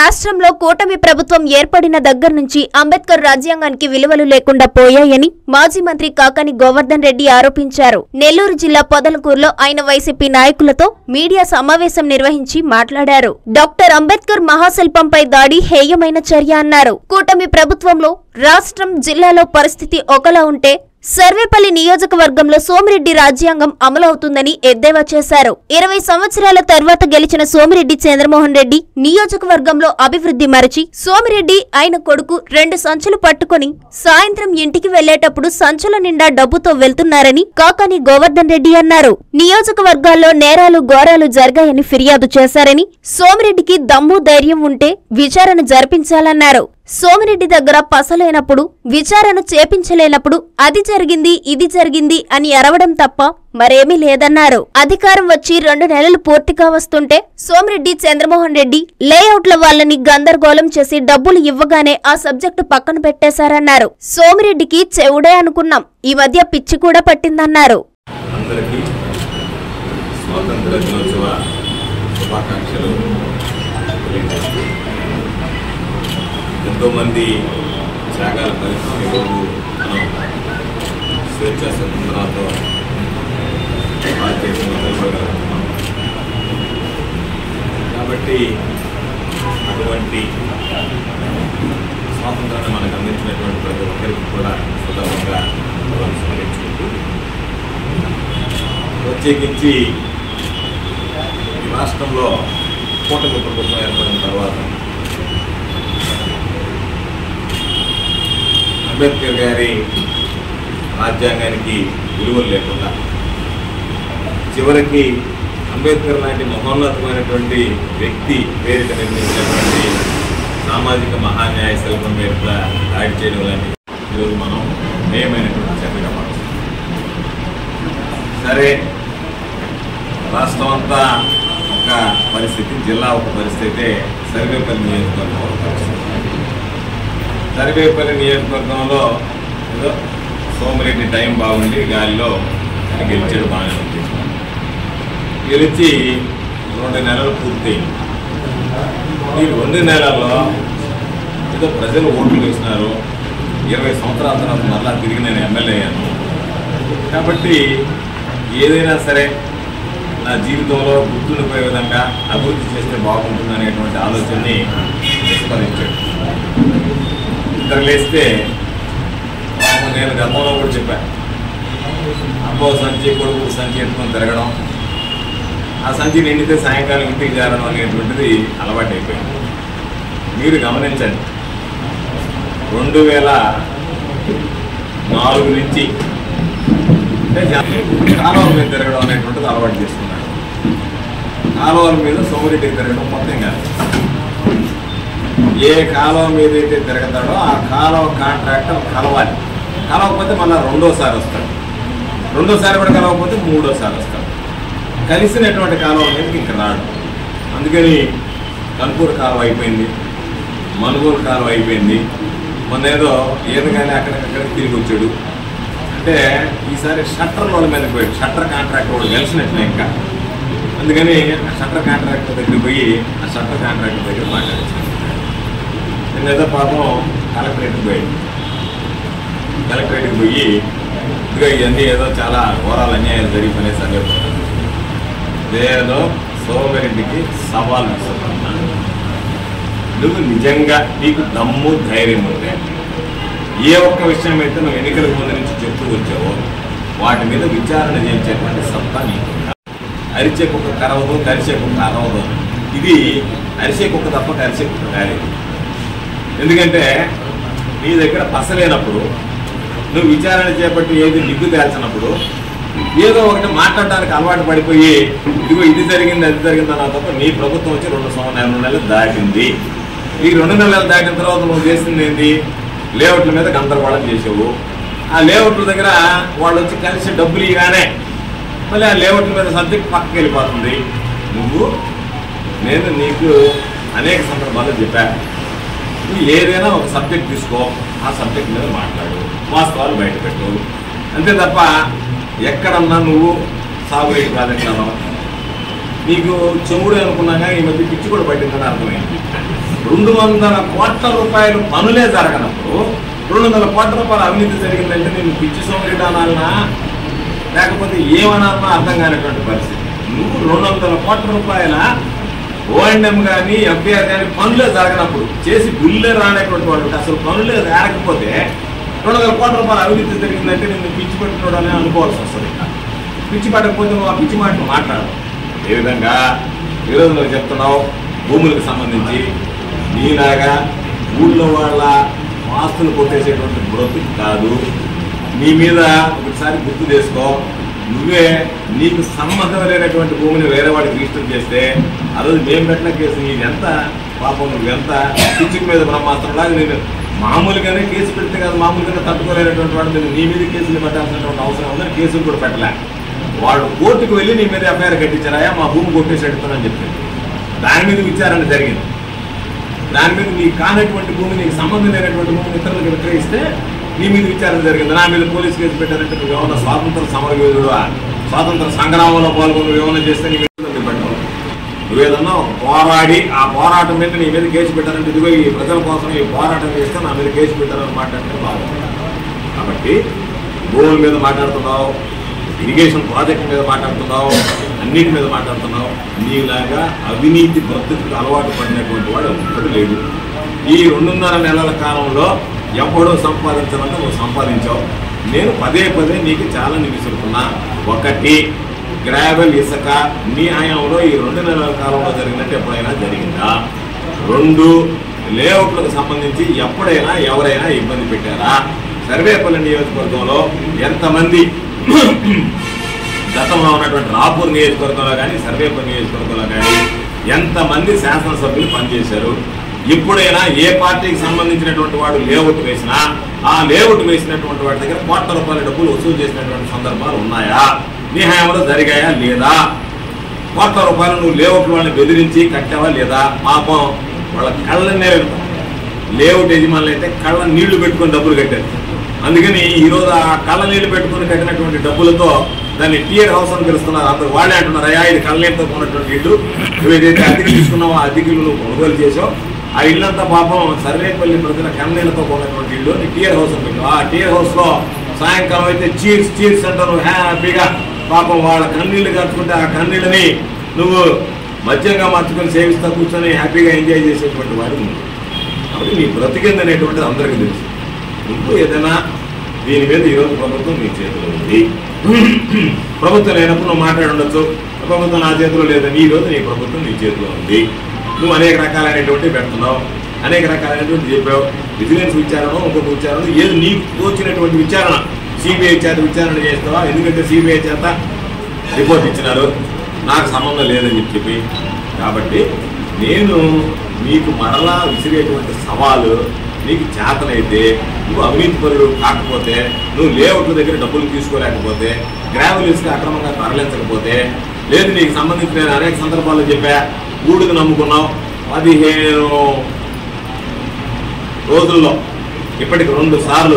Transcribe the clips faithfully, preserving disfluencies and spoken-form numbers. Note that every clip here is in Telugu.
రాష్ట్రంలో కూటమి ప్రభుత్వం ఏర్పడిన దగ్గర నుంచి అంబేద్కర్ రాజ్యాంగానికి విలువలు లేకుండా పోయాయని మాజీ మంత్రి కాకాని గోవర్ధన్ రెడ్డి ఆరోపించారు. నెల్లూరు జిల్లా పొదలకూరులో ఆయన వైసీపీ నాయకులతో మీడియా సమావేశం నిర్వహించి మాట్లాడారు. డాక్టర్ అంబేద్కర్ మహాశిల్పంపై దాడి హేయమైన చర్య అన్నారు. కూటమి ప్రభుత్వంలో రాష్ట్రం జిల్లాలో పరిస్థితి ఒకలా ఉంటే సర్వేపల్లి నియోజకవర్గంలో సోమిరెడ్డి రాజ్యాంగం అమలవుతుందని ఎద్దేవా చేశారు. ఇరవై సంవత్సరాల తర్వాత గెలిచిన సోమిరెడ్డి చంద్రమోహన్ రెడ్డి నియోజకవర్గంలో అభివృద్ధి మరచి సోమిరెడ్డి ఆయన కొడుకు రెండు సంచులు పట్టుకుని సాయంత్రం ఇంటికి వెళ్లేటప్పుడు సంచుల నిండా డబ్బుతో వెళ్తున్నారని కాకాని గోవర్ధన్ రెడ్డి అన్నారు. నియోజకవర్గాల్లో నేరాలు ఘోరాలు జరిగాయని ఫిర్యాదు చేశారని, సోమిరెడ్డికి దమ్ము ధైర్యం ఉంటే విచారణ జరిపించాలన్నారు. సోమిరెడ్డి దగ్గర పసలేనప్పుడు విచారణ చేపించలేనప్పుడు అది జరిగింది ఇది జరిగింది అని అరవడం తప్ప మరేమీ లేదన్నారు. అధికారం వచ్చి రెండు నెలలు పూర్తిగా వస్తుంటే సోమిరెడ్డి చంద్రమోహన్ రెడ్డి లేఅవుట్ల వాళ్ళని గందరగోళం చేసి డబ్బులు ఇవ్వగానే ఆ సబ్జెక్టు పక్కన పెట్టేశారన్నారు. సోమిరెడ్డికి చెవుడే అనుకున్నాం, ఈ మధ్య పిచ్చి కూడా పట్టిందన్నారు. ఎంతో మంది త్యాగాల ఫలితం ఈరోజు మనం స్వేచ్ఛ స్వతంత్రాలతో భారతదేశం మొదలుపడగలుగుతున్నాం. కాబట్టి అటువంటి స్వాతంత్రాన్ని మనకు అందించినటువంటి ప్రతి ఒక్కరికి కూడా సులభంగా స్మరించుకుంటూ ప్రత్యేకించి ఈ రాష్ట్రంలో కూటమి ప్రభుత్వం ఏర్పడిన తర్వాత అంబేద్కర్ గారి రాజ్యాంగానికి విలువలు లేకుండా చివరికి అంబేద్కర్ లాంటి మహోన్నతమైనటువంటి వ్యక్తి పేరిట నిర్మించినటువంటి సామాజిక మహాన్యాయ శిల్పం మీద దాడి చేయడం లాంటి ఈరోజు మనం మేమైనటువంటి చర్యగా మారుస్తాం. సరే, రాష్ట్రం అంతా ఒక పరిస్థితి, జిల్లా ఒక పరిస్థితి, సర్వేపల్లి నియోజకవర్గం ఒక పరిస్థితి. సర్వేపల్లి నియోజకవర్గంలో ఏదో సోమిరెడ్డి టైం బాగుండి గాలిలో గెలిచాడు, బాగానే ఉంది. గెలిచి రెండు నెలలు పూర్తయింది. ఈ రెండు నెలల్లో ఏదో ప్రజలు ఓట్లు వేసినారు. ఇరవై సంవత్సరాల తర్వాత మరలా తిరిగి నేను ఎమ్మెల్యే అయ్యాను. కాబట్టి ఏదైనా సరే నా జీవితంలో గుర్తుండిపోయే విధంగా అభివృద్ధి చేస్తే బాగుంటుంది అనేటువంటి ఆలోచనని విస్మరించాడు. ఇద్దరు లేస్తే నేను గతంలో కూడా చెప్పాను, అబ్బో సంచి కొడుకు సంచి ఎత్తుకొని తిరగడం, ఆ సంచి నిండితే సాయంకాలం ఇంటికి చేరడం అనేటువంటిది అలవాటు అయిపోయింది. మీరు గమనించండి, రెండు వేల నాలుగు నుంచి కాలువల మీద తిరగడం అనేటువంటిది అలవాటు చేసుకున్నాడు. కాలువల మీద సోమిరెడ్డికి తిరగడం మొత్తం కాదు. ఏ కాలువ మీద అయితే తిరగతాడో ఆ కాలువ కాంట్రాక్టర్ కలవాలి. కలవకపోతే మళ్ళీ రెండోసారి వస్తాడు, రెండోసారి కూడా కలవకపోతే మూడోసారి వస్తాడు. కలిసినటువంటి కాలువ మీదకి ఇంక రాడు. అందుకని కనుపూరు కాలువ అయిపోయింది, మనుగోలు కాలువ అయిపోయింది. మొన్న ఏదో ఏది కానీ అక్కడికక్కడ తిరిగి వచ్చాడు. అంటే ఈసారి షట్టర్ వాళ్ళ మీదకి పోయాడు. షట్టర్ కాంట్రాక్టర్ వాడు కలిసినట్లే ఇంకా. అందుకని ఆ షట్టర్ కాంట్రాక్టర్ దగ్గరికి పోయి ఆ షట్టర్ కాంట్రాక్టర్ దగ్గర మాట్లాడించాడు. నేనేదో పాపం కలెక్టరేట్కి పోయాడు. కలెక్టరేట్కి పోయి ఇదిగో ఇవన్నీ ఏదో చాలా ఘోరాలు అన్యాయాలు జరిగిపోయినాయి సరే, ఏదో సోమిరెడ్డికి సవాల్ విసురుతున్నాను. నువ్వు నిజంగా నీకు దమ్ము ధైర్యం ఉంటే ఏ ఒక్క విషయం అయితే నువ్వు ఎన్నికలకు ముందు నుంచి చెప్తూ వచ్చావో వాటి మీద విచారణ చేయించేటువంటి సత్తా నీకు. అరిచే కుక్క కరవదు, కరిచే కుక్క అరవదు. ఇది అరిచే కుక్క తప్ప కరిచే కుక్క కాలేదు. ఎందుకంటే నీ దగ్గర పసలేనప్పుడు, నువ్వు విచారణ చేపట్టి ఏది నిగ్గు తేల్చినప్పుడు ఏదో ఒకటి మాట్లాడడానికి అలవాటు పడిపోయి ఇదిగో ఇది జరిగింది అది జరిగింది అన్న తప్ప నీ ప్రభుత్వం వచ్చి రెండు సంవత్సరాలు రెండు నెలలు దాటింది. ఈ రెండు నెలలు దాటిన తర్వాత నువ్వు చేసింది ఏంటి? లేఅవుట్ల మీద గందరగోళం చేసావు. ఆ లేఅవుట్ల దగ్గర వాళ్ళు వచ్చి కలిసి డబ్బులు ఇవ్వగానే మళ్ళీ ఆ లేఅవుట్ల మీద సబ్జెక్ట్ పక్కకి వెళ్ళిపోతుంది. నువ్వు నేను నీకు అనేక సందర్భాల్లో చెప్పాను, నువ్వు ఏదైనా ఒక సబ్జెక్ట్ తీసుకో, ఆ సబ్జెక్ట్ మీద మాట్లాడు, వాస్తవాలు బయటపెట్టు. అంతే తప్ప ఎక్కడన్నా నువ్వు సాగునీటి ప్రాజెక్టులను నీకు చెవుడు అనుకున్నాగా ఈ మధ్య పిచ్చి కూడా పట్టిందని అర్థమైంది. రెండు వందల కోట్ల రూపాయలు పనులే జరగనప్పుడు రెండు వందల కోట్ల రూపాయలు అవినీతి జరిగిందంటే నేను పిచ్చి సోమరిడు అనాలనా లేకపోతే ఏమనాలన్నా అర్థం కానిటువంటి పరిస్థితి. నువ్వు రెండు వందల కోట్ల రూపాయల ఓఎండ్ఎం కానీ ఎఫ్ఐఆర్ కానీ పనులే జరగనప్పుడు చేసి బిల్లే రానటువంటి వాడు అసలు పనులే రాకపోతే రెండు వందల కోట్ల రూపాయలు అవినీతి జరిగిందంటే నేను పిచ్చి పట్టుకోవడానే అనుకోవాల్సి వస్తుంది. పిచ్చి పట్టకపోతే నువ్వు ఆ పిచ్చి మాటలు మాట్లాడు. ఏ విధంగా ఈరోజు నువ్వు చెప్తున్నావు భూములకు సంబంధించి నీలాగా ఊళ్ళో వాళ్ళ ఆస్తులు కొట్టేసేటువంటి బ్రతుకు కాదు. నీ మీద ఒకసారి గుర్తు చేసుకో, నువ్వే నీకు సంబంధం లేనటువంటి భూమిని వేరే వాడికి రిజిస్టర్ చేస్తే ఆ రోజు మేము పెట్టిన కేసు నీదెంత పాపం, నువ్వెంత పిచ్చికి మీద బ్రహ్మాస్త్రంలాగా నేను మామూలుగానే కేసు పెడితే కాదు మామూలుగానే తట్టుకోలేనటువంటి వాడు నేను నీ మీద కేసులు పెట్టాల్సినటువంటి అవసరం ఉందని కేసులు కూడా పెట్టలే. వాడు కోర్టుకు వెళ్ళి నీ మీద ఎఫ్ఐఆర్ కట్టించారాయా మా భూమి కొట్టేసి అడుగుతానని చెప్పింది. దాని మీద విచారణ జరిగింది. దాని మీద నీకు కానటువంటి భూమి నీకు సంబంధం లేనటువంటి భూమిని ఇతరులకు విక్రయిస్తే నీ మీద విచారణ జరిగింది. నా మీద పోలీసు కేసు పెట్టారంటే నువ్వు ఏమన్నా స్వాతంత్ర సమరయోధుడువా, స్వాతంత్ర సంగ్రామంలో పాల్గొని నువ్వు ఏమైనా చేస్తే నీ మీద పెట్టవు. నువ్వేదన్నా పోరాడి ఆ పోరాటం మీద నీ మీద కేసు పెట్టారంటే ఇదిగో ఈ ప్రజల కోసం ఈ పోరాటం చేస్తే నా మీద కేసు పెట్టారని మాట్లాడితే బాగుంది. కాబట్టి భూముల మీద మాట్లాడుతున్నావు, ఇరిగేషన్ ప్రాజెక్ట్ మీద మాట్లాడుతున్నావు, అన్నిటి మీద మాట్లాడుతున్నావు. నీలాగా అవినీతి పద్ధతికి అలవాటు పడినటువంటి వాడు ఒక్కడు లేడు. ఈ రెండున్నర నెలల కాలంలో ఎవడో సంపాదించాలంటే నువ్వు సంపాదించావు. నేను పదే పదే నీకు చాలా నిలుస్తున్నా. ఒకటి, గ్రావెల్ ఇసుక నీ హయాంలో ఈ రెండు నెలల కాలంలో జరిగినట్టు ఎప్పుడైనా జరిగిందా? రెండు, లేఅవుట్లకు సంబంధించి ఎప్పుడైనా ఎవరైనా ఇబ్బంది పెట్టారా? సర్వేపల్లి నియోజకవర్గంలో ఎంతమంది గతంలో ఉన్నటువంటి రాపూర్ నియోజకవర్గంలో కానీ సర్వేపల్లి నియోజకవర్గంలో కానీ ఎంతమంది శాసనసభ్యులు పనిచేశారు? ఎప్పుడైనా ఏ పార్టీకి సంబంధించినటువంటి వాడు లేఅవుట్ వేసినా ఆ లేఅవుట్ వేసినటువంటి వాడి దగ్గర కోట్ల రూపాయల డబ్బులు వసూలు చేసినటువంటి సందర్భాలు ఉన్నాయా? నీ హయాంలో జరిగాయా లేదా? కోట్ల రూపాయలు నువ్వు లేఅవుట్ వాళ్ళని బెదిరించి కట్టావా లేదా? పాపం వాళ్ళ కళ్ళనే లేఅవుట్ యజమానులు అయితే కళ్ళ నీళ్లు పెట్టుకొని డబ్బులు కట్టారు. అందుకని ఈరోజు ఆ కళ్ళ నీళ్లు పెట్టుకుని కట్టినటువంటి డబ్బులతో దాన్ని టియర్ హౌస్ అని పిలుస్తున్నారు. అందరూ వాళ్ళే అంటున్నారు, అయ్యా ఇది కళ్ళనీళ్ళతో కొన్నటువంటి ఇల్లు, నువ్వు ఏదైతే అద్దెకి తీసుకున్నావో ఆ అద్దెకి నువ్వు కొనుగోలు చేసావు, ఆ ఇల్లంతా పాపం సర్వేపల్లి ప్రజల కళ్ళనీళ్ళతో కొన్నటువంటి ఇల్లు నీ టియర్ హౌస్ అని పెట్టావు. ఆ టియర్ హౌస్ లో సాయంకాలం అయితే చీర్స్ చీర్స్ అంటారు హ్యాపీగా. పాపం వాళ్ళ కన్నీళ్లు కట్టుకుంటే ఆ కన్నీళ్ళని నువ్వు మద్యంగా మార్చుకొని సేవిస్తా కూర్చొని హ్యాపీగా ఎంజాయ్ చేసేటువంటి వాడు నువ్వు. కాబట్టి నీ బ్రతికింది అనేటువంటిది అందరికీ తెలుసు. నువ్వు ఏదైనా దీని మీద ఈరోజు ప్రభుత్వం నీ చేతిలో ఉంది. ప్రభుత్వం లేనప్పుడు నువ్వు మాట్లాడి ఉండొచ్చు, ప్రభుత్వం నా చేతిలో లేదని. ఈ రోజు నీ ప్రభుత్వం నీ చేతిలో ఉంది. నువ్వు అనేక రకాలైనటువంటి పెడుతున్నావు, అనేక రకాలైనటువంటి చెప్పావు. విజిలెన్స్ విచారణ, ఇంకొక విచారణ, ఏది నీకు తోచినటువంటి విచారణ సిబిఐ చేత విచారణ చేస్తావా? ఎందుకంటే సిబిఐ చేత రిపోర్ట్ ఇచ్చినారు, నాకు సంబంధం లేదని చెప్పి. కాబట్టి నేను నీకు మరలా విసిరేటువంటి సవాలు, నీకు చేతనైతే నువ్వు అవినీతి పరుడు కాకపోతే, నువ్వు లేఅవుట్ల దగ్గర డబ్బులు తీసుకోలేకపోతే, గ్రావెల్ ఇసుక అక్రమంగా తరలించకపోతే, లేదు నీకు సంబంధించి నేను అనేక సందర్భాల్లో చెప్పా గూడుకు నమ్ముకున్నావు. పదిహేను రోజుల్లో ఇప్పటికి రెండు సార్లు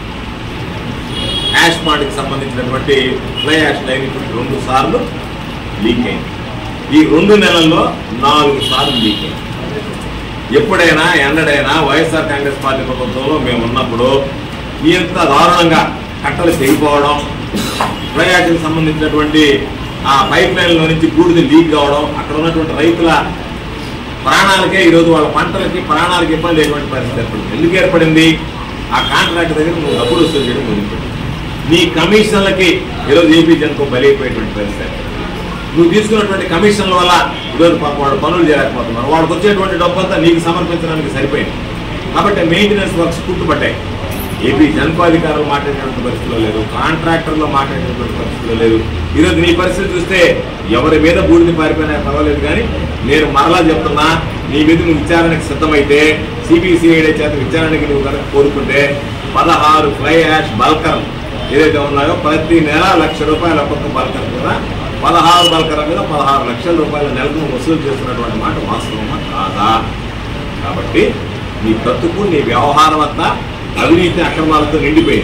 యాష్ మార్ట్కి సంబంధించినటువంటి ఫ్లై యాష్ లైన్ ఇప్పటికి రెండు సార్లు లీక్ అయింది. ఈ రెండు నెలల్లో నాలుగు సార్లు లీక్ అయింది. ఎప్పుడైనా ఎన్నడైనా వైఎస్ఆర్ కాంగ్రెస్ పార్టీ ప్రభుత్వంలో మేము ఉన్నప్పుడు ఇంత దారుణంగా కట్టలు తెగిపోవడం, ఫ్లై యాష్కి సంబంధించినటువంటి ఆ పైప్ లైన్లో నుంచి బూడిద లీక్ కావడం, అక్కడ ఉన్నటువంటి రైతుల ప్రాణాలకే ఈరోజు వాళ్ళ పంటలకి ప్రాణాలకి ఇబ్బంది అయ్యేటువంటి పరిస్థితి ఏర్పడింది. ఎందుకు ఏర్పడింది? ఆ కాంట్రాక్ట్ దగ్గర నువ్వు డబ్బులు వసూలు చేయడం మొదలుపెట్టింది. నీ కమిషన్లకి ఈరోజు ఏపీ జన్కు బలైపోయేటువంటి పరిస్థితి. నువ్వు తీసుకున్నటువంటి కమిషన్ల వల్ల ఈరోజు పాప వాడు పనులు చేయలేకపోతున్నారు. వాడికి వచ్చేటువంటి డబ్బు అంతా నీకు సమర్పించడానికి సరిపోయింది. కాబట్టి మెయింటెనెన్స్ వర్క్స్ పుట్టుపడ్డాయి. ఏపీ జన్కు అధికారులు మాట్లాడేటువంటి పరిస్థితిలో లేదు, కాంట్రాక్టర్లో మాట్లాడేటువంటి పరిస్థితిలో లేదు. ఈరోజు నీ పరిస్థితి చూస్తే ఎవరి మీద బూడిది పారిపోయినా పర్వాలేదు, కానీ నేను మరలా చెప్తున్నా, నీ మీద నువ్వు విచారణకు సిద్ధమైతే, సిబిసిఐడి చేత విచారణకి నువ్వు కనుక కోరుకుంటే, పదహారు ఫ్లై యాష్ బల్కర్ ఏదైతే ఉన్నాయో ప్రతి నెల లక్ష రూపాయల ఒక్కొక్క బల్కర్ మీద, పదహారు బల్కర్ మీద పదహారు లక్షల రూపాయల నెలకు వసూలు చేస్తున్నటువంటి మాట వాస్తవమా కాదా? కాబట్టి నీ బ్రతుకు, నీ వ్యవహారం అంతా అవినీతి అక్రమాలతో నిండిపోయింది.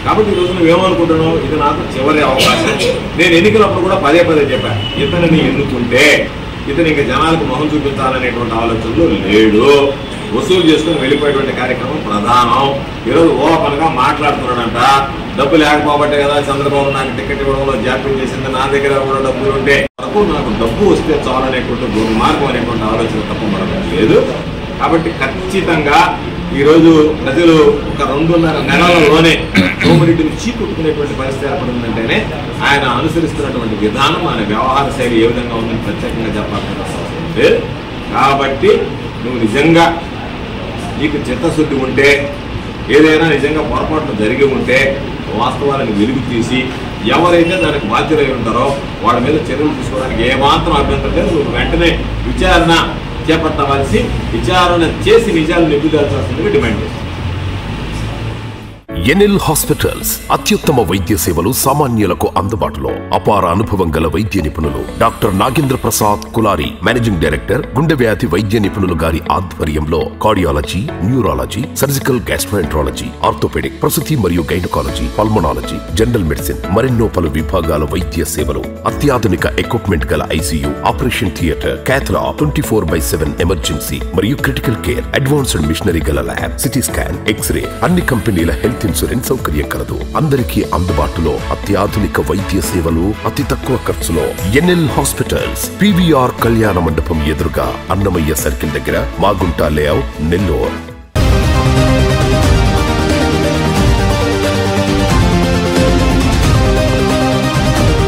కాబట్టి ఈరోజు నువ్వేమనుకుంటున్నావు, ఇది నాకు చివరి అవకాశం. నేను ఎన్నికలప్పుడు కూడా పదే పదే చెప్పాను, ఇతనిని ఎన్నుకుంటే ఇతను ఇంకా జనాలకు మొహం చూపించాలనేటువంటి ఆలోచనలు లేడు, వసూలు చేసుకుని వెళ్ళిపోయేటువంటి కార్యక్రమం ప్రధానం. ఈరోజు ఓపెన్గా మాట్లాడుతున్నాడంట, డబ్బు లేకపోబట్టే కదా చంద్రబాబు నాకు టికెట్ ఇవ్వడంలో జాప్యం చేసింది, నా దగ్గర కూడా డబ్బులు ఉంటే వరకు నాకు డబ్బు వస్తే చాలనేటువంటి దుర్మార్గం అనేటువంటి ఆలోచన తప్పబడడం లేదు. కాబట్టి ఖచ్చితంగా ఈరోజు ప్రజలు ఒక రెండున్నర నెలలలోనే సోమిరెడ్డిని చీపుట్టుకునేటువంటి పరిస్థితి ఏర్పడిందంటేనే ఆయన అనుసరిస్తున్నటువంటి విధానం, ఆయన వ్యవహార శైలి ఏ విధంగా ఉందని ప్రత్యేకంగా చెప్పాల్సిన అవసరం లేదు. కాబట్టి నువ్వు నిజంగా నీకు చిత్తశుద్ధి ఉంటే, ఏదైనా నిజంగా పొరపాట్లు జరిగి ఉంటే వాస్తవాలను వెలుగు తీసి ఎవరైతే దానికి బాధ్యులై ఉంటారో వాళ్ళ మీద చర్యలు తీసుకోవడానికి ఏమాత్రం అభ్యంతరం లేదు. నువ్వు వెంటనే విచారణ చేపట్టవలసి, విచారణ చేసి నిజాలు నిగ్గుదాల్సిందిగా డిమాండ్ చేస్తాను. ఎన్ఎల్ హాస్పిటల్స్ అత్యుత్తమ వైద్య సేవలు సామాన్యులకు అందుబాటులో. అపార అనుభవం గల వైద్య నిపుణులు doctor Nagendra Prasad Kulari, managing director, గుండె వ్యాధి వైద్య నిపుణులు గారి ఆధ్వర్యంలో cardiology, neurology, surgical gastroenterology, orthopedic, ప్రసూతి మరియు గైనకాలజీ, పల్మనాలజీ, జనరల్ మెడిసిన్ మరెన్నో పలు విభాగాల వైద్య సేవలు. అత్యాధునిక ఎక్విప్మెంట్ గల ICU, operation theatre, cath lab, twenty four by seven emergency మరియు క్రిటికల్ కేర్, అడ్వాన్స్డ్ మిషనరీ గల ల్యాబ్, సిటీ స్కాన్, ఎక్స్రే, అన్ని కంపెనీల హెల్త్ ఇన్సూరెన్స్ సౌకర్యం కలదు. అందరికీ అందుబాటులో అత్యాధునిక వైద్య సేవలు అతి తక్కువ ఖర్చులో. ఎన్ఎల్ హాస్పిటల్స్, పీవీఆర్ కళ్యాణ మండపం ఎదురుగా, అన్నమయ్య సర్కిల్ దగ్గర, మాగుంట లేఅవుట్, నెల్లూరు.